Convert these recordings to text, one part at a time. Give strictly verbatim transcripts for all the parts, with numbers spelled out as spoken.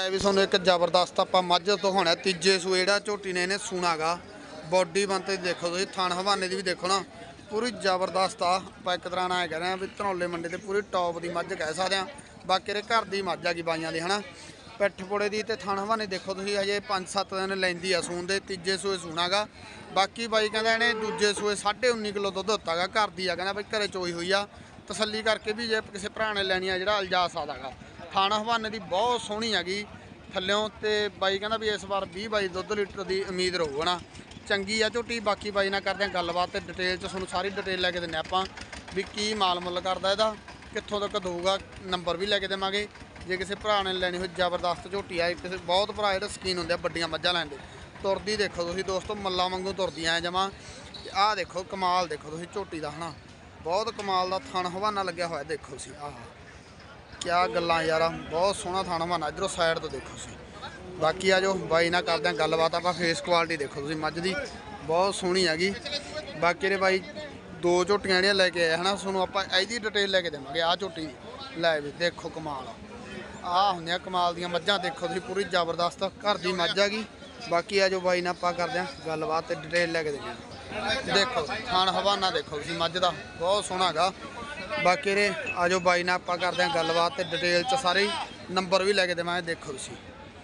भी सोनू एक जबरदस्त आप मझ दिखाना तीजे सूए जो झोटी ने इन्हें सूना गा बॉडी बनते देखो तुम थान हवाने की भी देखो ना पूरी जबरदस्त आ एक तरह ना कह रहे हैं भी धनौले मंडी से पूरी टॉप की मझ कह सकते हैं। बाकी ये घर की मझ आ गई बाइया की है ना पिठ पुड़े की तो थान हवाने देखो तुम हजे पाँच सत्त दिन लेंदी आ सून दे तीजे सूए सूना गा। बाकी बाई कहता इन्हें दूजे सूए साढ़े उन्नी किलो दुध दिता गा घर की आ कहना बई घरे चोई हुई आ तसली करके भी जे किसी भरा ने लैनी आ जो लिजा सकता गा। थान हवाने की बहुत सोहनी हैगी थल्लों तो बाई कहना भी इस बार भी बाई दुध लीटर की उम्मीद रहूगा ना चंगी आ झोटी। बाकी बाई ना करते हैं गलबात डिटेल च तुहानूं सारी डिटेल लैके दिंदे आपां भी की माल मुल करदा इहदा कित्थों तक दूगा नंबर भी लैके देवांगे जे किसी भरा ने लैनी हो जबरदस्त झोटी आ। किसी बहुत भरा जिहड़े शकीन हुंदे बड्डियां मੱਝਾਂ लैण दे तुरदी देखो तुसीं दोस्तों मल्ला वांगू तुरदी ऐ जमा। आ देखो कमाल देखो तुसीं झोटी दा है ना बहुत कमाल दा थान हवाना लग्या होया देखो तुसीं आ क्या गल्लां यार बहुत सोहना थान हवाना इधरों साइड तो देखो तुसीं। बाकी आ जो बाई ना करते हैं गलबात आप फेस क्वालिटी देखो तुसीं मੱਝ दी बहुत सोहनी हैगी। बाकी रे बाई दो झोटियां जिहड़ियां लैके आए है ना तुहानूं आपां इहदी डिटेल लैके देवांगे। आ झोटी लै भी देखो कमाल आ हुंदियां कमाल दियां मੱਝਾਂ देखो तुसीं पूरी जबरदस्त घर की मੱਝ हैगी। बाकी आ जो बाई ना आपां करदे आं गलबात ते डिटेल लैके देवांगे। देखो थान हवाना देखो तुसीं मੱਝ दा बहुत सोहना गा। बाकी रे आ जो बाई ना आपां करदे आं गलबात ते डिटेल च सारे नंबर भी लैके देवांगे। देखो तुसीं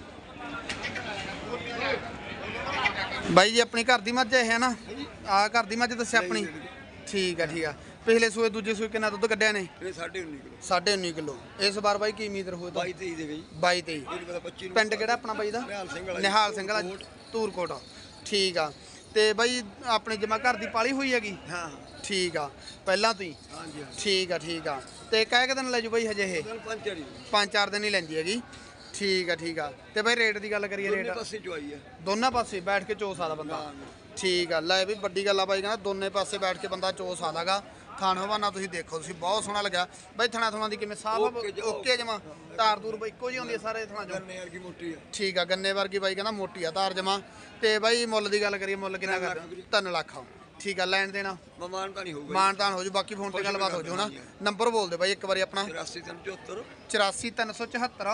बाई जी अपनी घर की मੱਝ है ना आ घर की मੱਝ दस्सिया अपनी ठीक है ठीक है। पिछले सूए दूजे सूए कितना दुध कढ़िया ने साढ़े उन्नी किलो साढ़े उन्नी किलो इस बार बाई की उम्मीद रखो बाई बाई तेई पिंड किहड़ा अपना बाई दा निहाल सिंह वाला धूरकोट ठीक आ। ते बाई अपने जमा घर की पाली हुई हैगी ठीक आ पहला तो ही ठीक आ ठीक आ। ते कै क दिन ले जू बाई हजे ये पाँच चार दिन ही लैंदी हैगी ठीक है ठीक आ। ते भाई रेट की गल करिए रेट दोनों पासे बैठ के चो सकदा बंदा ठीक है। लै भी बड़ी गल आ बाई कहना दोनों पासे बैठ के बंदा चो सकदा गा। थान हवाना तुसीं देखो तुसीं बहुत सोहना लग्या बाई थणा थुणा दी किवें साफ ओके जमा तार तूर बाई इक्को जी होंदी सारे थणा जो ठीक है गन्ने वर्गी बाई कहना मोटी आ तार जमा। ते बाई मुੱਲ की गल करिए मुੱਲ किन्ना कर तीन लाख ठीक है लैन देना मानतान हो जू बाकी फोन पर गलबात हो जू ना। नंबर बोल दे बाई एक बारी अपना चौरासी तीन सौ चौहत्तर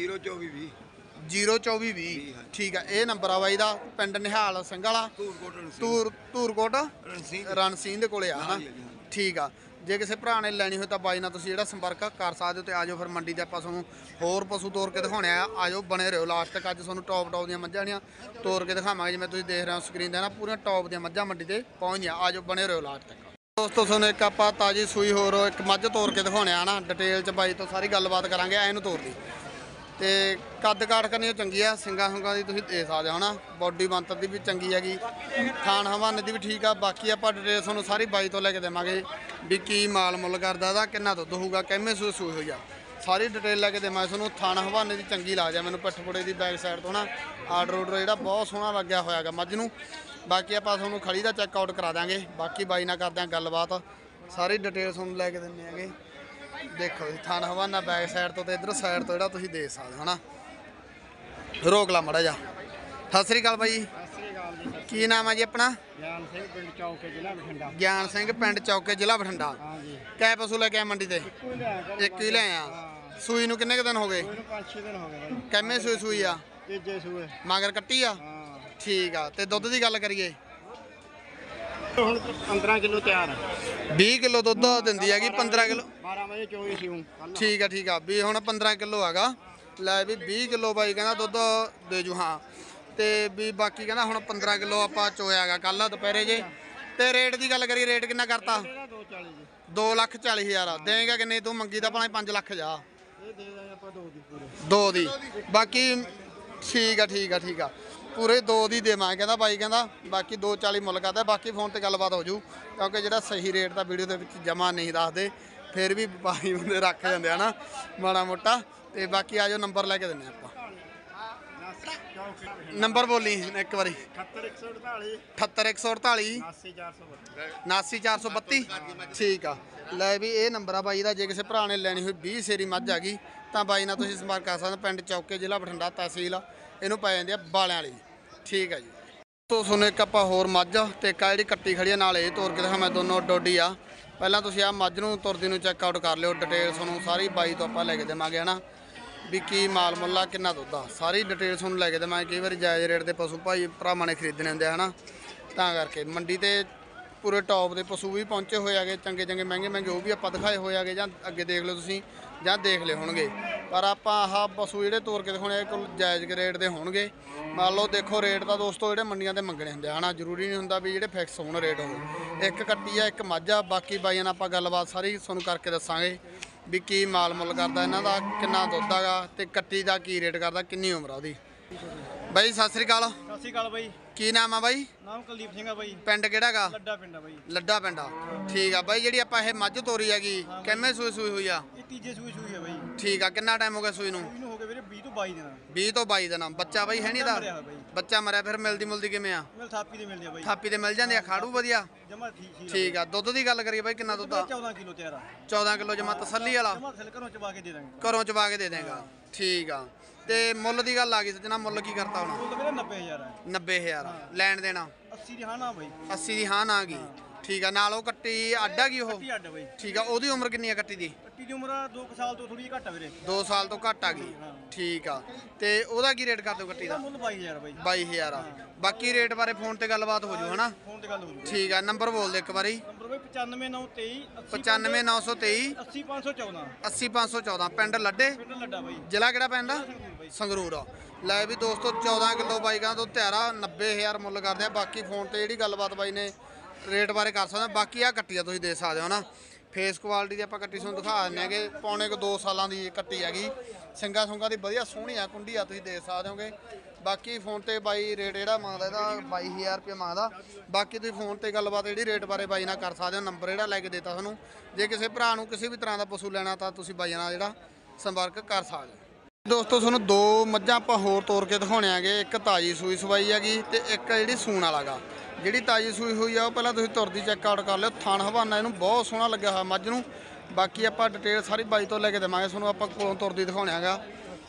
जीरो चौबी भी ठीक है ये नंबर आ बाई दा पिंड निहाल सिंह वाला धूर धूरकोट रण सिंह दे कोले आ ना ठीक आ। जे किसी भरा ने लैनी हो तो बाई नाल तुसीं जिहड़ा संपर्क कर सकते हो। तो आजो फिर मंडी ते आपां तुहानूं होर पशु तोर के दिखाने आ आजो बने रहो लास्ट तक। अज तुहानूं टॉप टॉप दियां मੱਝਾਂ जिहड़ियां तोर के दिखावांगे जिवें तुसीं देख रहे हो स्क्रीन ते ना पूरियां टॉप दियां मੱਝਾਂ मंडी ते पहुंच गईयां। आजो बने रहो लास्ट तक दोस्तों तुहानूं एक आपां ताजी सूई होर एक मੱਝ तोर के दिखाने आ ना डिटेल च बाई तो सारी गलबात करांगे ऐनूं तोर दी। तो कद काठ करनी चंगी आ सिंगा सुंगा की तुसीं दे सकदे हो ना बॉडी बनतर की भी चंगी हैगी थान हवाने की भी ठीक आ। बाकी आपां डिटेल तुहानूं सारी बाई तो लैके देवांगे भी की माल मुल करदा दा किन्ना दुध होऊगा किवें सूई सूई होई आ सारी डिटेल लैके देवांगे तुहानूं। थान हवाने की चंगी लगदी मैनूं पिठ पुड़े की बैक साइड तो ना आर्डर उर्डर जिहड़ा बहुत सोहना लग्या होया गा मੱਝ नूं। बाकी आपां तुहानूं खड़ी दा चैकआउट करा देंगे। बाकी बाई नाल करदे आं गलबात सारी डिटेल तुहानूं लैके दिंदे आंगे। देखो थान हवाना बैक साइड तो इधर साइड तो जो तुसीं देख सकते हो ना रोक ला मड़ा जा। सत श्री अकाल बाई की नाम है जी अपना ज्ञान सिंह पिंड चौके जिला बठिंडा कै पशु लैके आए मंडी ते एक ही ले आया सूई नूं किन्ने दिन हो गए कैमें सूई सूई आ मगर कट्टी आ ठीक आ। ते दुध की गल करिए पंद्रह किलो तैयार बीस किलो दुध दिंदी हैगी पंद्रह किलो ठीक है ठीक है भी हुण पंद्रह किलो हैगा लै भी बीस किलो बाई कहना दुध दे जू हाँ। तो भी बाकी कहना हुण पंद्रह किलो आपां चोया गा कल दोपहरे जे। तो रेट की गल करिए रेट किन्ना करता दो लख चाली हज़ार देगा कि नहीं तू मंगी तो भावें पाँच लख जा दो दी बाकी ठीक है ठीक है ठीक है पूरे दो दी देवांगे कहता बाई कहता बाकी दो चाली मुल करता बाकी फोन पर गलबात हो जू क्योंकि जो सही रेट का वीडियो के जमा नहीं दसते फिर भी व्यापारी बंदे रख जाते हैं ना माड़ा मोटा। तो बाकी आ जाओ नंबर लैके देने आप नंबर बोली एक बारी अठत्तर एक सौ अड़ताली उनासी चार सौ बत्ती ठीक आ। लै भी ये नंबर आ बाई का जे किसी भरा ने लैनी हुई बीस सेरी मੱਝ आ गई तो बाई नाल तुसीं संपर्क कर सकते पिंड चौके जिला बठिंडा तहसील इनू पै जाती है बालियां वाली ठीक है जी। तो सुनो एक आपां होर मੱਝ ते एक जिहड़ी कट्टी खड़ी है नाल ये तोर के दिखावां दोनों डोडी आ। पहलां तुसीं आ मੱਝ नूं तुरदी नूं चैकआउट कर लिओ डिटेल तुहानूं सारी बाई तो आपां लैके देवांगे है ना। ਵੀ ਕੀ ਮਾਲ ਮੁੱਲਾ ਕਿੰਨਾ ਦੁੱਧ ਆ, ਸਾਰੀ ਡਿਟੇਲ ਤੁਹਾਨੂੰ ਲੈ ਕੇ ਦੇਵਾਂਗੇ। ਕਈ ਵਾਰੀ ਜਾਇਜ਼ ਰੇਟ ਦੇ ਪਸ਼ੂ ਭਾਈ ਭਰਾਵਾਂ ਨੇ ਖਰੀਦਣੇ ਹੁੰਦੇ ਹਨਾ, ਤਾਂ ਕਰਕੇ ਮੰਡੀ ਤੇ ਪੂਰੇ ਟੌਪ ਦੇ ਪਸ਼ੂ ਵੀ ਪਹੁੰਚੇ ਹੋਏ ਆਗੇ, ਚੰਗੇ ਚੰਗੇ ਮਹਿੰਗੇ ਮਹਿੰਗੇ ਉਹ ਵੀ ਆਪਾਂ ਦਿਖਾਏ ਹੋਏ ਆਗੇ, ਜਾਂ ਅੱਗੇ ਦੇਖ ਲਓ ਤੁਸੀਂ ਜਾਂ ਦੇਖ ਲਏ ਹੋਣਗੇ। ਪਰ ਆਪਾਂ ਆਹ ਪਸ਼ੂ ਜਿਹੜੇ ਤੋਰ ਕੇ ਦਿਖਾਉਣੇ ਕੋਲ ਜਾਇਜ਼ ਰੇਟ ਦੇ ਹੋਣਗੇ। ਮੰਨ ਲਓ ਦੇਖੋ ਰੇਟ ਤਾਂ ਦੋਸਤੋ ਜਿਹੜੇ ਮੰਡੀਆਂ ਤੇ ਮੰਗਣੇ ਹੁੰਦੇ ਹਨਾ, ਜ਼ਰੂਰੀ ਨਹੀਂ ਹੁੰਦਾ ਵੀ ਜਿਹੜੇ ਫਿਕਸ ਹੋਣ ਰੇਟ ਹੋਵੇ। ਇੱਕ ਕੱਟੀ ਆ ਇੱਕ ਮੱਝ ਆ, ਬਾਕੀ ਬਾਈਆਂ ਨਾਲ ਆਪਾਂ ਗੱਲਬਾਤ ਸਾਰੀ ਤੁਹਾਨੂੰ ਕਰਕੇ ਦੱਸਾਂਗੇ ਵੀ ਕੀ ਮਾਲ ਮੁੱਲ ਕਰਦਾ ਇਹਨਾਂ ਦਾ, ਕਿੰਨਾ ਦੁੱਧ ਹੈਗਾ ਤੇ ਕੱਟੀ ਦਾ ਕੀ ਰੇਟ ਕਰਦਾ, ਕਿੰਨੀ ਉਮਰ ਆ ਉਹਦੀ। ਬਾਈ ਸਤਿ ਸ੍ਰੀ ਅਕਾਲ। ਸਤਿ ਸ਼੍ਰੀ ਅਕਾਲ ਬਾਈ। ਕੀ ਨਾਮ ਆ ਬਾਈ? ਨਾਮ ਕੁਲਦੀਪ ਸਿੰਘ ਆ ਬਾਈ। ਪਿੰਡ ਕਿਹੜਾ ਗਾ? ਲੱਡਾ ਪਿੰਡ ਆ ਬਾਈ। ਲੱਡਾ ਪਿੰਡ ਆ, ਠੀਕ ਆ ਬਾਈ। ਜਿਹੜੀ ਆਪਾਂ ਇਹ ਮੱਝ ਤੋਰੀ ਹੈਗੀ ਕਿੰਨੇ ਸੂਈ ਸੂਈ ਹੋਈ ਆ? ਇਹ ਤੀਜੇ ਸੂਈ ਸੂਈ ਆ ਬਾਈ। ਠੀਕ ਆ, ਕਿੰਨਾ ਟਾਈਮ ਹੋ ਗਿਆ ਸੂਈ ਨੂੰ? ਇਹਨੂੰ ਹੋ ਗਏ ਵੀਰੇ ਵੀਹ ਤੋਂ ਬਾਈ ਦਿਨ। ਵੀਹ ਤੋਂ ਬਾਈ ਦਿਨ। ਬੱਚਾ ਬਾਈ ਹੈ ਨਹੀਂ ਦਾ? ਬੱਚਾ ਮਰਿਆ। ਫਿਰ ਮਿਲਦੀ ਮੁਲਦੀ ਕਿਵੇਂ ਆ? ਮਿਲ ਥਾਪੀ ਦੇ ਮਿਲਦੀ ਆ ਬਾਈ। ਥਾਪੀ ਤੇ ਮਿਲ ਜਾਂਦੇ ਆ, ਖਾੜੂ ਵਧੀਆ ਜਮਾ ਠੀਕ ਠੀਕ ਆ। ਦੁੱਧ ਦੀ ਗੱਲ ਕਰੀਏ ਬਾਈ ਕਿੰਨਾ ਦੁੱਧ ਆ? ਚੌਦਾਂ ਕਿਲੋ ਤਿਆਰ ਆ। ਚੌਦਾਂ ਕਿਲੋ ਜਮਾ ਤਸੱਲੀ ਵਾਲਾ? ਜਮਾ ਥਲ ਘਰੋਂ ਚਵਾ ਕੇ ਦੇ ਦਾਂਗੇ। ਘਰੋਂ ਚਵਾ ਕੇ ਦੇ ਦੇਗਾ, ਠੀਕ ਆ। ਤੇ ਮੁੱਲ ਦੀ ਗੱਲ ਆ ਗਈ ਸੱਜਣਾ, ਮੁੱਲ ਕੀ ਕਰਤਾ ਹੁਣ? ਮੁੱਲ ਵੀਰੇ ਨੱਬੇ ਹਜ਼ਾਰ ਆ। ਨੱਬੇ ਹਜ਼ਾਰ ਲੈਣ ਦੇਣਾ? ਅੱਸੀ ਦੀ ਹਾਂ ਨਾ ਬਾਈ। ਅੱਸੀ ਦੀ ਹਾਂ ਨਾ ਗਈ, ਠੀਕ ਆ। ਨਾਲ ਉਹ ਕੱਟੀ ਅੱਡ ਆ ਗਈ ਉਹ? ਕੱਟੀ ਅੱਡ ਬਾਈ। ਠੀਕ ਆ। ਉਹਦੀ ਉਮਰ ਕਿੰਨੀ ਆ ਕੱਟੀ ਦੀ? ਕੱਟੀ ਦੀ ਉਮਰ ਦੋ ਸਾਲ ਤੋਂ ਥੋੜੀ ਜਿਹੀ ਘੱਟ ਆ ਵੀਰੇ। ਦੋ ਸਾਲ ਤੋਂ ਘੱਟ ਆ ਗਈ, ਠੀਕ ਆ। ਤੇ ਉਹਦਾ ਕੀ ਰੇਟ ਕਰ ਦਿਓ ਕੱਟੀ ਦਾ? ਮੁੱਲ ਬਾਈ ਹਜ਼ਾਰ ਬਾਈ। ਬਾਈ ਹਜ਼ਾਰ ਆ। ਬਾਕੀ ਰੇਟ ਬਾਰੇ ਫੋਨ ਤੇ ਗੱਲਬਾਤ ਹੋ ਜੂ ਹਨਾ? ਫੋਨ ਤੇ ਗੱਲ ਹੋ ਜੂ। ਠੀਕ ਆ। ਨੰਬਰ ਬੋਲ ਦੇ ਇੱਕ ਵਾਰੀ। ਨੰਬਰ ਬਾਈ ਪਚਾਨਵੇਂ ਨੌ ਤੇਈ ਪਚਾਨਵੇਂ ਨੌ ਸੌ ਤੇਈ ਅੱਸੀ ਪੰਜ ਸੌ ਚੌਦਾਂ। ਅੱਸੀ ਪੰਜ ਸੌ ਚੌਦਾਂ। ਪਿੰਡ ਲੱਡੇ? ਪਿੰਡ ਲੱਡਾ ਬਾਈ। ਜ਼ਿਲ੍ਹਾ ਕਿਹੜਾ ਪੈਂਦਾ? ਸੰਗਰੂਰ ਆ। ਲੈ ਵੀ ਦੋਸਤੋ ਚੌਦਾਂ ਕਿਲੋ ਬਾਈਕਾਂ ਤੋਂ ਤਿਆਰਾ ਨੱਬੇ ਹਜ਼ਾਰ ਮੁੱਲ ਕਰਦੇ ਆ। ਬਾਕੀ ਫੋਨ ਤੇ ਜਿਹੜੀ ਗੱਲਬਾਤ ਬਾਈ ਨੇ ਰੇਟ ਬਾਰੇ ਕਰ ਸਕਦੇ। ਬਾਕੀ ਆ ਕੱਟੀ ਆ ਤੁਸੀਂ ਦੇਖ ਸਕਦੇ ਹੋ ਨਾ, ਫੇਸ ਕੁਆਲਿਟੀ ਦੀ ਆਪਾਂ ਕੱਟੀ ਤੁਹਾਨੂੰ ਦਿਖਾ ਦਿੰਦੇ ਆਂਗੇ। ਪੌਣੇ ਕੁ ਦੋ ਸਾਲਾਂ ਦੀ ਕੱਟੀ ਹੈਗੀ, ਸਿੰਗਾ ਸੁੰਗਾ ਦੀ ਵਧੀਆ ਸੋਹਣੀ ਆ, ਕੁੰਡੀ ਆ, ਤੁਸੀਂ ਦੇਖ ਸਕਦੇ ਹੋਗੇ। ਬਾਕੀ ਫੋਨ ਤੇ ਬਾਈ ਰੇਟ ਜਿਹੜਾ ਮੰਗਦਾ ਇਹਦਾ ਬਾਈ ਹਜ਼ਾਰ ਰੁਪਏ ਮੰਗਦਾ। ਬਾਕੀ ਤੁਸੀਂ ਫੋਨ ਤੇ ਗੱਲਬਾਤ ਜਿਹੜੀ ਰੇਟ ਬਾਰੇ ਬਾਈ ਨਾਲ ਕਰ ਸਕਦੇ ਹੋ। ਨੰਬਰ ਜਿਹੜਾ ਲੈ ਕੇ ਦਿੱਤਾ ਤੁਹਾਨੂੰ, ਜੇ ਕਿਸੇ ਭਰਾ ਨੂੰ ਕਿਸੇ ਵੀ ਤਰ੍ਹਾਂ ਦਾ ਪਸ਼ੂ ਲੈਣਾ ਤਾਂ ਤੁਸੀਂ ਬਾਈਆਂ ਨਾਲ ਜਿਹੜਾ ਸੰਪਰਕ ਕਰ ਸਕਦੇ ਹੋ। ਦੋਸਤੋ ਤੁਹਾਨੂੰ ਦੋ ਮੱਝਾਂ ਆਪਾਂ ਹੋਰ ਤੋਰ ਕੇ ਦਿਖਾਉਣੇ ਆਗੇ। ਇੱਕ ਤਾਜੀ ਸੂਈ ਸਵਾਈ ਹੈਗੀ ਤੇ ਇੱਕ ਜਿਹੜੀ ਸੂਣ ਵਾਲਾ ਗਾ। ਜਿਹੜੀ ਤਾਜੀ ਸੂਈ ਹੋਈ ਆ ਉਹ ਪਹਿਲਾਂ ਤੁਸੀਂ ਤੁਰਦੀ ਚੈੱਕ ਆਊਟ ਕਰ ਲਿਓ। ਥਣ ਹਵਾਨਾ ਇਹਨੂੰ ਬਹੁਤ ਸੋਹਣਾ ਲੱਗਿਆ ਹੋਇਆ ਮੱਝ ਨੂੰ। ਬਾਕੀ ਆਪਾਂ ਡਿਟੇਲ ਸਾਰੀ ਬਾਈ ਤੋਂ ਲੈ ਕੇ ਦੇਵਾਂਗੇ ਤੁਹਾਨੂੰ। ਆਪਾਂ ਕੋਲੋਂ ਤੁਰਦੀ ਦਿਖਾਉਣੇ ਆਗਾ,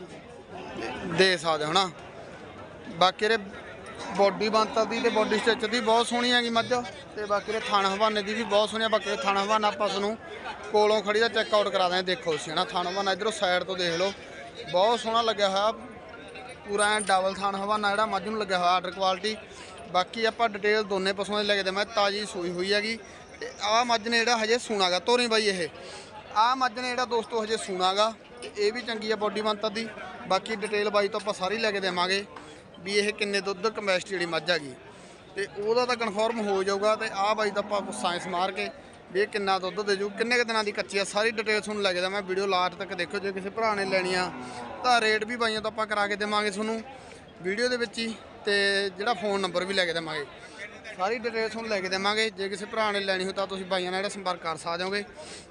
ਦੇ ਸਕਦੇ ਹੋ ਨਾ। ਬਾਕੀ ਇਹਦੇ ਬੋਡੀ ਬੰਤਰ ਦੀ ਤੇ ਬੋਡੀ ਸਟ੍ਰਕਚਰ ਦੀ ਬਹੁਤ ਸੋਹਣੀ ਹੈਗੀ ਮੱਝ, ਤੇ ਬਾਕੀ ਦੇ ਥਣ ਹਵਾਨੇ ਦੀ ਵੀ ਬਹੁਤ ਸੋਹਣੀ ਆ। ਬਾਕੀ ਥਣ ਹਵਾਨਾ ਆਪਾਂ ਤੁਹਾਨੂੰ ਕੋਲੋਂ ਖੜੀ ਦਾ ਚੈੱਕ ਆਊਟ ਕਰਾ ਦਾਂਗੇ। ਦੇਖੋ ਤੁਸੀਂ ਨਾ ਥਣ ਹਵਾਨਾ ਇਧਰੋਂ ਸਾਈਡ ਤੋਂ ਦੇਖ ਲਓ, ਬਹੁਤ ਸੋਹਣਾ ਲੱਗਿਆ ਹੋਇਆ ਪੂਰਾ ਐ ਡਬਲ ਥਣ ਹਵਾਨਾ ਜਿਹੜਾ ਮੱਝ ਨੂੰ ਲੱਗਿਆ ਹੋਇਆ ਆਰਡਰ ਕੁਆਲਿਟੀ। ਬਾਕੀ ਆਪਾਂ ਡਿਟੇਲ ਦੋਨੇ ਪਸ਼ੂਆਂ ਦੀ ਲੈ ਕੇ ਦੇਵਾਂ। ਤਾਜੀ ਸੂਈ ਹੋਈ ਹੈਗੀ ਤੇ ਆਹ ਮੱਝ ਨੇ ਜਿਹੜਾ ਹਜੇ ਸੂਣਾਗਾ ਤੋਰੀ ਬਾਈ। ਇਹ ਆਹ ਮੱਝ ਨੇ ਜਿਹੜਾ ਦੋਸਤੋ ਹਜੇ ਸੂਣਾਗਾ ਤੇ ਇਹ ਵੀ ਚੰਗੀ ਆ ਬੋਡੀ ਬੰਤਰ ਦੀ। ਬਾਕੀ ਡਿਟੇਲ ਬਾਈ ਤੋਂ ਆਪਾਂ ਸਾਰੀ ਲੈ ਕੇ ਦੇਵਾਂਗੇ ਵੀ ਇਹ ਕਿੰਨੇ ਦੁੱਧ ਕਪੈਸਿਟੀ ਜਿਹੜੀ ਮੱਝ ਹੈਗੀ ਤੇ ਉਹਦਾ ਤਾਂ ਕਨਫਰਮ ਹੋ ਜਾਊਗਾ। ਤੇ ਆਹ ਬਾਈ ਤਾਂ ਆਪਾਂ ਸਾਇੰਸ ਮਾਰ ਕੇ ਵੀ ਇਹ ਕਿੰਨਾ ਦੁੱਧ ਦੇ ਜੂ, ਕਿੰਨੇ ਕੁ ਦਿਨਾਂ ਦੀ ਕੱਚੀ ਆ, ਸਾਰੀ ਡਿਟੇਲ ਤੁਹਾਨੂੰ ਲੈ ਕੇ ਦੇਵਾਂ। ਵੀਡੀਓ ਲਾਸਟ ਤੱਕ ਦੇਖੋ। ਜੇ ਕਿਸੇ ਭਰਾ ਨੇ ਲੈਣੀ ਆ ਤਾਂ ਰੇਟ ਵੀ ਬਾਈਆਂ ਤੋਂ ਆਪਾਂ ਕਰਾ ਕੇ ਦੇਵਾਂਗੇ ਤੁਹਾਨੂੰ ਵੀਡੀਓ ਦੇ ਵਿੱਚ ਹੀ, ਤੇ ਜਿਹੜਾ ਫੋਨ ਨੰਬਰ ਵੀ ਲੈ ਕੇ ਦੇਵਾਂਗੇ। ਸਾਰੀ ਡਿਟੇਲ ਤੁਹਾਨੂੰ ਲੈ ਕੇ ਦੇਵਾਂਗੇ। ਜੇ ਕਿਸੇ ਭਰਾ ਨੇ ਲੈਣੀ ਹੋ ਤਾਂ ਤੁਸੀਂ ਬਾਈਆਂ ਨਾਲ ਜਿਹੜਾ ਸੰਪਰਕ ਕਰ ਸਕਦੇ ਹੋਗੇ।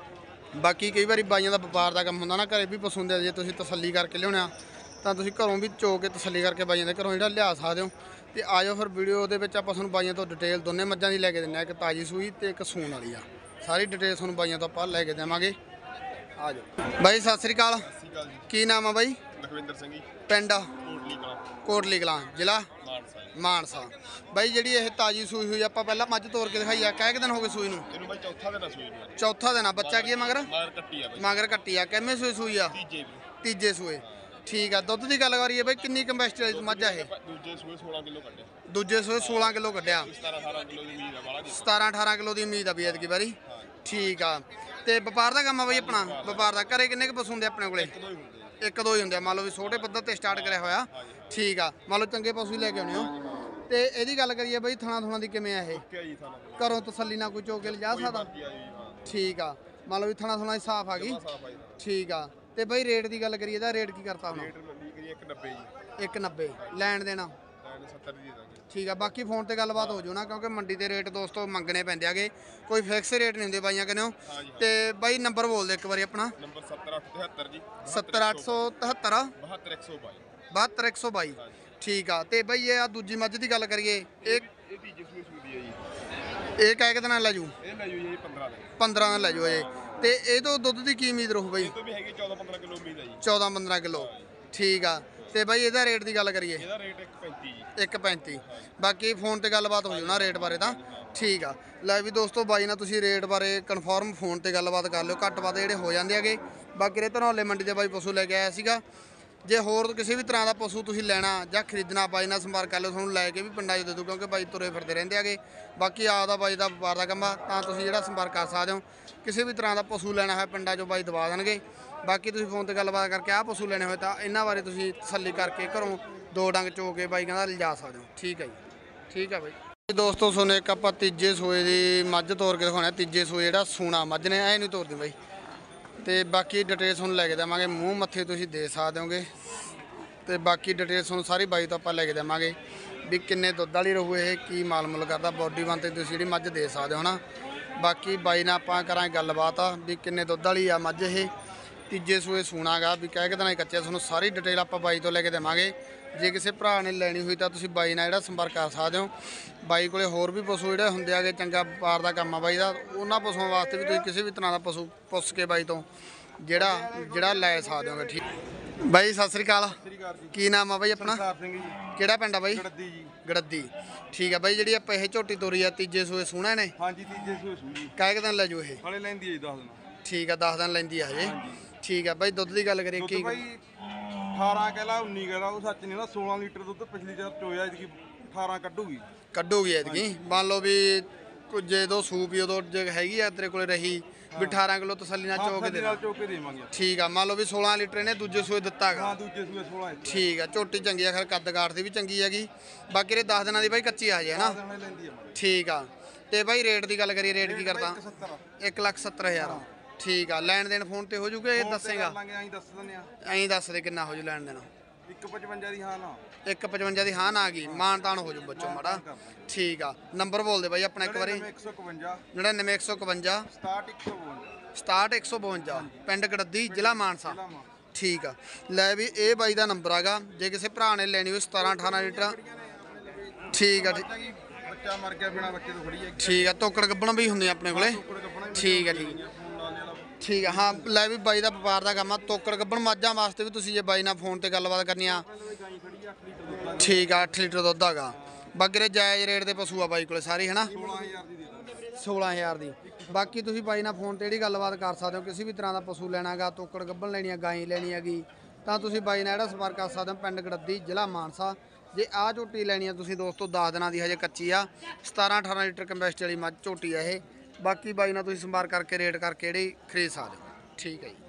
ਬਾਕੀ ਕਈ ਵਾਰੀ ਬਾਈਆਂ ਦਾ ਵਪਾਰ ਦਾ ਕੰਮ ਹੁੰਦਾ ਨਾ, ਘਰੇ ਵੀ ਪਸ਼ੂ ਹੁੰਦੇ, ਜੇ ਤੁਸੀਂ ਤਸੱਲੀ ਕਰਕੇ ਲਿਆਉਣਾ ਤਾਂ ਤੁਸੀਂ ਘਰੋਂ ਵੀ ਚੋ ਕੇ ਤਸੱਲੀ ਕਰਕੇ ਬਾਈਆਂ ਦੇ ਘਰੋਂ ਜਿਹੜਾ ਲਿਆ ਸਕਦੇ ਹੋ। ਤੇ ਆ ਜਾਓ ਫਿਰ ਵੀਡੀਓ ਦੇ ਵਿੱਚ ਆਪਾਂ ਤੁਹਾਨੂੰ ਬਾਈਆਂ ਤੋਂ ਡਿਟੇਲ ਦੋਨੇ ਮੱਝਾਂ ਦੀ ਲੈ ਕੇ ਦਿੰਦੇ ਆ, ਇੱਕ ਤਾਜੀ ਸੂਈ ਤੇ ਇੱਕ ਸੂਣ ਵਾਲੀ ਆ। ਸਾਰੀ ਡਿਟੇਲ ਤੁਹਾਨੂੰ ਬਾਈਆਂ ਤੋਂ ਆਪਾਂ ਲੈ ਕੇ ਦੇਵਾਂਗੇ। ਆ ਜਾਓ ਬਾਈ। ਸਤਿ ਸ੍ਰੀ ਅਕਾਲ। ਸਤਿ ਸ਼੍ਰੀ ਅਕਾਲ ਜੀ। ਕੀ ਨਾਮ ਆ ਬਾਈ? ਲਖਵਿੰਦਰ ਸਿੰਘ ਜੀ। ਪਿੰਡ? ਕੋਟਲੀ ਕਲਾਂ। ਕੋਟਲੀ ਕਲਾਂ, ਜ਼ਿਲ੍ਹਾ ਮਾਨਸਾ। ਮਾਨਸਾ। ਬਾਈ ਜਿਹੜੀ ਇਹ ਤਾਜੀ ਸੂਈ ਹੋਈ ਆਪਾਂ ਪਹਿਲਾਂ ਮੱਝ ਤੋਰ ਕੇ ਦਿਖਾਈ ਆ, ਕਹਿ ਕਿ ਦਿਨ ਹੋ ਗਏ ਸੂਈ ਨੂੰ? ਇਹਨੂੰ ਬਾਈ ਚੌਥਾ ਦਿਨ ਆ ਸੂਈ ਨੂੰ। ਚੌਥਾ ਦਿਨ ਆ। ਬੱਚਾ ਕੀ ਹੈ ਮਗਰ? ਮਗਰ ਕੱਟੀ ਆ ਬਾਈ। ਮਗਰ ਕੱਟੀ ਆ। ਕਿੰਨੇ ਸੂਈ ਸੂਈ ਆ? ਤੀਜੇ ਤੀਜੇ ਸੂਏ, ਠੀਕ ਆ। ਦੁੱਧ ਦੀ ਗੱਲ ਕਰੀਏ ਬਾਈ ਕਿੰਨੀ ਕੰਪੈਸਟੀ ਵਾਲੀ ਮੱਝ ਆ ਇਹ? ਦੂਜੇ ਸੂਏ ਸੋਲਾਂ ਕਿਲੋ ਕੱਢੇ। ਦੂਜੇ ਸੂਏ ਸੋਲਾਂ ਕਿਲੋ ਕੱਢਿਆ। ਸਤਾਰਾਂ ਅਠਾਰਾਂ ਕਿਲੋ ਦੀ ਉਮੀਦ ਆ ਬਾਲਾ ਜੀ। ਸਤਾਰਾਂ ਅਠਾਰਾਂ ਕਿਲੋ ਦੀ ਉਮੀਦ ਆ ਵੀ ਐਤਕੀ ਵਾਰੀ, ਠੀਕ ਆ। ਤੇ ਵਪਾਰ ਦਾ ਕੰਮ ਆ ਬਾਈ ਆਪਣਾ? ਵਪਾਰ ਦਾ। ਘਰੇ ਕਿੰਨੇ ਕੁ ਪਸ਼ੂ ਹੁੰਦੇ ਆਪਣੇ ਕੋਲੇ? ਇੱਕ ਦੋ ਹੀ ਹੁੰਦੇ। ਇੱਕ ਦੋ ਹੀ ਹੁੰਦੇ ਆ। ਮੰਨ ਲਓ ਵੀ ਛੋਟੇ ਪੱਧਰ ਤੇ ਸਟਾਰਟ ਕਰਿਆ ਹੋਇਆ, ਠੀਕ ਆ। ਮੰਨ ਲਓ ਚੰਗੇ ਪਸ਼ੂ ਹੀ ਲੈ ਕੇ ਆਉਣੇ ਹੋ। ਤੇ ਇਹਦੀ ਗੱਲ ਕਰੀਏ ਬਾਈ ਥਣਾ ਥੁਣਾ ਦੀ ਕਿਵੇਂ ਆ ਇਹ? ਕਿਆ ਜੀ ਥਾਣਾ ਘਰੋਂ ਤਸੱਲੀ ਨਾਲ ਕੋਈ ਚੋਕ ਕੇ ਲਿਜਾ ਸਕਦਾ? ਠੀਕ ਆ। ਮੰਨ ਲਓ ਵੀ ਥਣਾ ਥੁਣਾ ਸਾਫ਼ ਆ ਗਈ, ਠੀਕ ਆ। ਤੇ ਬਾਈ ਰੇਟ ਦੀ ਗੱਲ ਕਰੀਏ ਇਹਦਾ ਰੇਟ ਕੀ ਕਰਤਾ ਹੁਣ? ਰੇਟ ਮੰਡੀ ਕਰੀਏ ਇੱਕ ਨੱਬੇ ਜੀ। ਇੱਕ ਨੱਬੇ ਲੈਣ ਦੇਣਾ? ਸੱਤਰ ਦੀ ਦੇ ਦਾਂਗੇ। ਠੀਕ ਆ। ਬਾਕੀ ਫੋਨ ਤੇ ਗੱਲਬਾਤ ਹੋ ਜੂ ਨਾ, ਕਿਉਂਕਿ ਮੰਡੀ ਦੇ ਰੇਟ ਦੋਸਤੋ ਮੰਗਣੇ ਪੈਂਦੇ ਆਗੇ, ਕੋਈ ਫਿਕਸ ਰੇਟ ਨਹੀਂ ਹੁੰਦੇ ਬਾਈਆਂ ਕਹਿੰਦੇ ਹੋ। ਤੇ ਬਾਈ ਨੰਬਰ ਬੋਲ ਦੇ ਇੱਕ ਵਾਰੀ ਆਪਣਾ। ਨੰਬਰ ਸੱਤਰ ਅੱਠ ਤਿਹੱਤਰ ਜੀ। ਸੱਤਰ ਅੱਠ ਸੌ ਤਿਹੱਤਰ ਬਹੱਤਰ ਇੱਕ ਸੌ ਬਾਈ। ਬਹੱਤਰ ਇੱਕ ਸੌ ਬਾਈ, ਠੀਕ ਆ। ਤੇ ਬਾਈ ਇਹ ਆ ਦੂਜੀ ਮੱਝ ਦੀ ਗੱਲ ਕਰੀਏ, ਇਹ ਇਹ ਤੀਜੇ ਸੂਏ ਸੂਦੀ ਆ ਜੀ। ਇਹ ਕਹਿ ਕੇ ਦਿਨਾਂ ਲੈ ਜੂ? ਇਹ ਲੈ ਜੂ ਜੀ ਪੰਦਰਾਂ ਦਿਨ। ਪੰਦਰਾਂ ਦਿਨ ਲੈ ਜੂ ਇਹ। ਤੇ ਇਹ ਤੋਂ ਦੁੱਧ ਦੀ ਕੀ ਉਮੀਦ ਰਹੂ ਬਾਈ? ਇਹ ਤੋਂ ਵੀ ਹੈਗੀ ਚੌਦਾਂ ਪੰਦਰਾਂ ਕਿਲੋ ਉਮੀਦ ਆ ਜੀ। ਚੌਦਾਂ ਪੰਦਰਾਂ ਕਿਲੋ, ਠੀਕ ਆ। ਤੇ ਬਾਈ ਇਹਦਾ ਰੇਟ ਦੀ ਗੱਲ ਕਰੀਏ? ਇਹਦਾ ਰੇਟ ਇੱਕ ਪੈਂਤੀ ਜੀ। ਇੱਕ ਪੈਂਤੀ। ਬਾਕੀ ਫੋਨ ਤੇ ਗੱਲਬਾਤ ਹੋ ਜੂ ਨਾ ਰੇਟ ਬਾਰੇ ਤਾਂ, ਠੀਕ ਆ। ਲੈ ਵੀ ਦੋਸਤੋ ਬਾਈ ਨਾਲ ਤੁਸੀਂ ਰੇਟ ਬਾਰੇ ਕਨਫਰਮ ਫੋਨ ਤੇ ਗੱਲਬਾਤ ਕਰ ਲਿਓ, ਘੱਟ ਵੱਧ ਜਿਹੜੇ ਹੋ ਜਾਂਦੇ ਹੈਗੇ। ਬਾਕੀ ਰੇ ਧਨੌਲੇ ਮੰਡੀ ਦੇ ਬਾਈ ਪਸ਼ੂ ਲੈ ਕੇ ਆਇਆ ਸੀਗਾ। ਜੇ ਹੋਰ ਕਿਸੇ ਵੀ ਤਰ੍ਹਾਂ ਦਾ ਪਸ਼ੂ ਤੁਸੀਂ ਲੈਣਾ ਜਾਂ ਖਰੀਦਣਾ ਬਾਈ ਨਾਲ ਸੰਪਰਕ ਕਰ ਲਓ, ਤੁਹਾਨੂੰ ਲੈ ਕੇ ਵੀ ਪਿੰਡਾਂ 'ਚ ਦੇ ਦੂ, ਕਿਉਂਕਿ ਬਾਈ ਤੁਰੇ ਫਿਰਦੇ ਰਹਿੰਦੇ ਹੈਗੇ। ਬਾਕੀ ਆਪਦਾ ਬਾਈ ਦਾ ਵਪਾਰ ਦਾ ਕੰਮ ਆ, ਤਾਂ ਤੁਸੀਂ ਜਿਹੜਾ ਸੰਪਰਕ ਕਰ ਸਕਦੇ ਹੋ। ਕਿਸੇ ਵੀ ਤਰ੍ਹਾਂ ਦਾ ਪਸ਼ੂ ਲੈਣਾ ਹੋਇਆ ਪਿੰਡਾਂ 'ਚੋਂ ਬਾਈ ਦਵਾ ਦੇਣਗੇ। ਬਾਕੀ ਤੁਸੀਂ ਫੋਨ ਤੇ ਗੱਲਬਾਤ ਕਰਕੇ ਆਹ ਪਸ਼ੂ ਲੈਣੇ ਹੋਏ ਤਾਂ ਇਹਨਾਂ ਬਾਰੇ ਤੁਸੀਂ ਤਸੱਲੀ ਕਰਕੇ ਘਰੋਂ ਦੋ ਡੰਗ ਚੋ ਕੇ ਬਾਈ ਕਹਿੰਦਾ ਲਿਜਾ ਸਕਦੇ ਹੋ। ਠੀਕ ਹੈ ਜੀ, ਠੀਕ ਹੈ ਬਾਈ। ਦੋਸਤੋ ਤੁਹਾਨੂੰ ਇੱਕ ਆਪਾਂ ਤੀਜੇ ਸੂਏ ਦੀ ਮੱਝ ਤੋਰ ਕੇ ਦਿਖਾਉਣਾ। ਤੀਜੇ ਸੂਏ ਜਿਹੜਾ ਸੂਣਾ ਮੱਝ ਨੇ ਐ ਨਹੀਂ ਤੋਰਦੀ ਬਾਈ, ਤੇ ਬਾਕੀ ਡਿਟੇਲ ਤੁਹਾਨੂੰ ਲੈ ਕੇ ਦੇਵਾਂਗੇ। ਮੂੰਹ ਮੱਥੇ ਤੁਸੀਂ ਦੇ ਸਕਦੇ ਹੋਗੇ, ਤੇ ਬਾਕੀ ਡਿਟੇਲ ਤੁਹਾਨੂੰ ਸਾਰੀ ਬਾਈ ਤੋਂ ਆਪਾਂ ਲੈ ਕੇ ਦੇਵਾਂਗੇ ਵੀ ਕਿੰਨੇ ਦੁੱਧ ਵਾਲੀ ਰਹੂ, ਇਹ ਕੀ ਮਾਲ ਮੁੱਲ ਕਰਦਾ, ਬੋਡੀ ਬਣ ਤੇ ਤੁਸੀਂ ਜਿਹੜੀ ਮੱਝ ਦੇ ਸਕਦੇ ਹੋ ਨਾ। ਬਾਕੀ ਬਾਈ ਨਾਲ ਆਪਾਂ ਕਰਾਂਗੇ ਗੱਲਬਾਤ ਆ ਵੀ ਕਿੰਨੇ ਦੁੱਧ ਵਾਲੀ ਆ ਮੱਝ। ਇਹ ਤੀਜੇ ਸੂਏ ਸੂਣਾਗਾ ਵੀ ਕਹਿ ਕੇ ਤਾਂ ਨਹੀਂ ਕੱਚੇ, ਤੁਹਾਨੂੰ ਸਾਰੀ ਡਿਟੇਲ ਆਪਾਂ ਬਾਈ ਤੋਂ ਲੈ ਕੇ ਦੇਵਾਂਗੇ। ਜੇ ਕਿਸੇ ਭਰਾ ਨੇ ਲੈਣੀ ਹੋਈ ਤਾਂ ਤੁਸੀਂ ਬਾਈ ਨਾਲ ਜਿਹੜਾ ਸੰਪਰਕ ਕਰ ਸਕਦੇ ਹੋ। ਬਾਈ ਕੋਲੇ ਹੋਰ ਵੀ ਪਸ਼ੂ ਜਿਹੜੇ ਹੁੰਦੇ ਆਗੇ, ਚੰਗਾ ਵਪਾਰ ਦਾ ਕੰਮ ਆ ਬਾਈ ਦਾ, ਉਹਨਾਂ ਪਸ਼ੂਆਂ ਵਾਸਤੇ ਵੀ ਤੁਸੀਂ ਕਿਸੇ ਵੀ ਤਰ੍ਹਾਂ ਦਾ ਪਸ਼ੂ ਪੁੱਛ ਕੇ ਬਾਈ ਤੋਂ ਜਿਹੜਾ ਜਿਹੜਾ ਲੈ ਸਕਦੇ ਹੋਗੇ। ਠੀਕ ਬਾਈ, ਸਤਿ ਸ੍ਰੀ ਅਕਾਲ। ਕੀ ਨਾਮ ਆ ਬਾਈ ਆਪਣਾ? ਸਿੰਘ ਜੀ। ਕਿਹੜਾ ਪਿੰਡ ਆ ਬਾਈ? ਗੜੱਦੀ ਜੀ। ਗੜੱਦੀ, ਠੀਕ ਆ ਬਾਈ। ਜਿਹੜੀ ਆਪਾਂ ਇਹ ਝੋਟੀ ਤੋਰੀ ਆ ਤੀਜੇ ਸੂਏ ਸੂਣਾ ਨੇ, ਹਾਂਜੀ ਤੀਜੇ ਸੂਏ ਸੂਈ। ਕਾਹ ਕਿ ਦਿਨ ਲੈ ਜੂ ਇਹ? ਹਲੇ ਲੈਂਦੀ ਹੈ ਜੀ ਦਸ ਦਿਨ। ਠੀਕ ਆ, ਦਸ ਦਿਨ ਲੈਂਦੀ ਆ ਹਜੇ। ਠੀਕ ਆ ਬਾਈ। ਦੁੱਧ ਦੀ ਗੱਲ ਕਰੀਏ ਕੀ? ਬਾਈ ਅਠਾਰਾਂ ਕਹਿਲਾ ਉੱਨੀ ਕਹਿਲਾ, ਉਹ ਸੱਚ ਨਹੀਂ ਨਾ। ਸੋਲਾਂ ਲੀਟਰ ਦੁੱਧ ਪਿਛਲੀ ਵਾਰ ਚੋਇਆ, ਇਹਦੀ ਅਠਾਰਾਂ ਕੱਢੂਗੀ ਕੱਢੂਗੀ ਐਤਕੀ। ਮੰਨ ਲਓ ਵੀ ਜੇ ਦੋ ਸੂਪ ਹੀ ਉਦੋਂ ਜੇ ਹੈਗੀ ਆ ਤੇਰੇ ਕੋਲੇ ਰਹੀ ਵੀ ਅਠਾਰਾਂ ਕਿਲੋ ਤਸੱਲੀ ਨਾਲ ਚੋ ਕੇ ਦੇ ਨਾਲ ਚੋ ਕੇ ਦੇਵਾਂਗੇ। ਠੀਕ ਆ। ਮੰਨ ਲਓ ਵੀ ਸੋਲਾਂ ਲੀਟਰ ਇਹਨੇ ਦੂਜੇ ਸੂਏ ਦਿੱਤਾਗਾ। ਹਾਂ ਦੂਜੇ ਸੂਏ ਸੋਲਾਂ। ਠੀਕ ਆ। ਝੋਟੀ ਚੰਗੀ ਆ, ਖੈਰ ਕੱਦ ਕਾਠ ਦੀ ਵੀ ਚੰਗੀ ਹੈਗੀ। ਬਾਕੀ ਇਹ ਦਸ ਦਿਨਾਂ ਦੀ ਬਾਈ ਕੱਚੀ ਆ ਜੇ ਹੈ ਨਾ। ਠੀਕ ਆ। ਤੇ ਬਾਈ ਰੇਟ ਦੀ ਗੱਲ ਕਰੀਏ, ਰੇਟ ਕੀ ਕਰਦਾ? ਇੱਕ ਲੱਖ ਸੱਤਰ ਹਜ਼ਾਰ। ਠੀਕ ਆ। ਲੈਣ ਦੇਣ ਫੋਨ ਤੇ ਹੋ ਜੂਗਾ, ਇਹ ਦੱਸੇਗਾ? ਐਂ ਦੱਸ ਦਿੰਦੇ ਆ। ਐਂ ਦੱਸ ਦੇ ਕਿੰਨਾ ਹੋ ਜੂ ਲੈਣ ਦੇਣ? ਇੱਕ ਪਚਵੰਜਾ ਦੀ ਹਾਂ ਨਾ। ਇੱਕ ਪਚਵੰਜਾ ਦੀ ਹਾਂ ਨਾ ਆ ਗਈ, ਮਾਨ ਤਾਨ ਹੋ ਜੂ ਬੱਚੋ ਮਾੜਾ। ਠੀਕ ਆ। ਨੰਬਰ ਬੋਲ ਦੇ ਬਾਈ ਆਪਣਾ ਇੱਕ ਵਾਰੀ। ਇੱਕ ਸੌ ਇਕਵੰਜਾ ਨੜਿਨਵੇਂ ਇੱਕ ਸੌ ਇਕਵੰਜਾ ਸਤਾਹਠ ਇੱਕ ਸੌ ਬਵੰਜਾ ਸਤਾਹਠ ਇੱਕ ਸੌ ਬਵੰਜਾ, ਪਿੰਡ ਗੜੱਦੀ, ਜ਼ਿਲ੍ਹਾ ਮਾਨਸਾ। ਠੀਕ ਆ। ਲੈ ਵੀ ਇਹ ਬਾਈ ਦਾ ਨੰਬਰ ਹੈਗਾ, ਜੇ ਕਿਸੇ ਭਰਾ ਨੇ ਲੈਣੀ ਹੋਈ ਸਤਾਰਾਂ ਅਠਾਰਾਂ ਲੀਟਰ। ਠੀਕ ਆ। ਬੱਚਾ ਮਰ ਗਿਆ ਬਿਨਾ ਬੱਚੇ ਤੋਂ ਖੜੀ ਹੈ। ਠੀਕ ਆ। ਤੋਕੜ ਗੱਬਣ ਵੀ ਹੁੰਦੇ ਆਪਣੇ ਕੋਲੇ। ਠੀਕ ਆ। ਠੀਕ ਠੀਕ ਆ। ਹਾਂ ਲੈ ਵੀ ਬਾਈ ਦਾ ਵਪਾਰ ਦਾ ਕੰਮ ਆ। ਤੋਕੜ ਗੱਬਣ ਮਾਝਾਂ ਵਾਸਤੇ ਵੀ ਤੁਸੀਂ ਜੇ ਬਾਈ ਨਾਲ ਫੋਨ ਤੇ ਗੱਲਬਾਤ ਕਰਨੀ ਆ। ਠੀਕ ਆ। ਅੱਠ ਲੀਟਰ ਦੁੱਧ ਹੈਗਾ। ਬਾਕੀ ਜਾਇਜ਼ ਰੇਟ ਦੇ ਪਸ਼ੂ ਆ ਬਾਈ ਕੋਲੇ ਸਾਰੇ, ਹਨਾ। ਸੋਲਾਂ ਹਜ਼ਾਰ ਦੀ। ਬਾਕੀ ਤੁਸੀਂ ਬਾਈ ਨਾਲ ਫੋਨ ਤੇ ਜਿਹੜੀ ਗੱਲਬਾਤ ਕਰ ਸਕਦੇ ਹੋ। ਕਿਸੇ ਵੀ ਤਰ੍ਹਾਂ ਦਾ ਪਸ਼ੂ ਲੈਣਾਗਾ, ਤੋਕੜ ਗੱਬਣ ਲੈਣੀ ਆ, ਗਾਈ ਲੈਣੀ ਹੈਗੀ, ਤਾਂ ਤੁਸੀਂ ਬਾਈ ਨਾਲ ਜਿਹੜਾ ਸੰਪਰਕ ਕਰ ਸਕਦੇ ਹੋ। ਪਿੰਡ ਗੜੱਦੀ, ਜ਼ਿਲ੍ਹਾ ਮਾਨਸਾ। ਜੇ ਆਹ ਝੋਟੀ ਲੈਣੀ ਆ ਤੁਸੀਂ ਦੋਸਤੋ, ਦਸ ਦਿਨਾਂ ਦੀ ਹਜੇ ਕੱਚੀ ਆ। ਸਤਾਰਾਂ ਅਠਾਰਾਂ ਲੀਟਰ ਕੰਪੈਸਟੀ ਵਾਲੀ ਮੱਝ ਝੋਟੀ ਆ ਇਹ। ਬਾਕੀ ਬਾਈ ਨਾਲ ਤੁਸੀਂ ਸੰਪਰਕ ਕਰਕੇ ਰੇਟ ਕਰਕੇ ਜਿਹੜੀ ਖਰੀਦ ਸਕਦੇ ਹੋ। ਠੀਕ ਹੈ ਜੀ।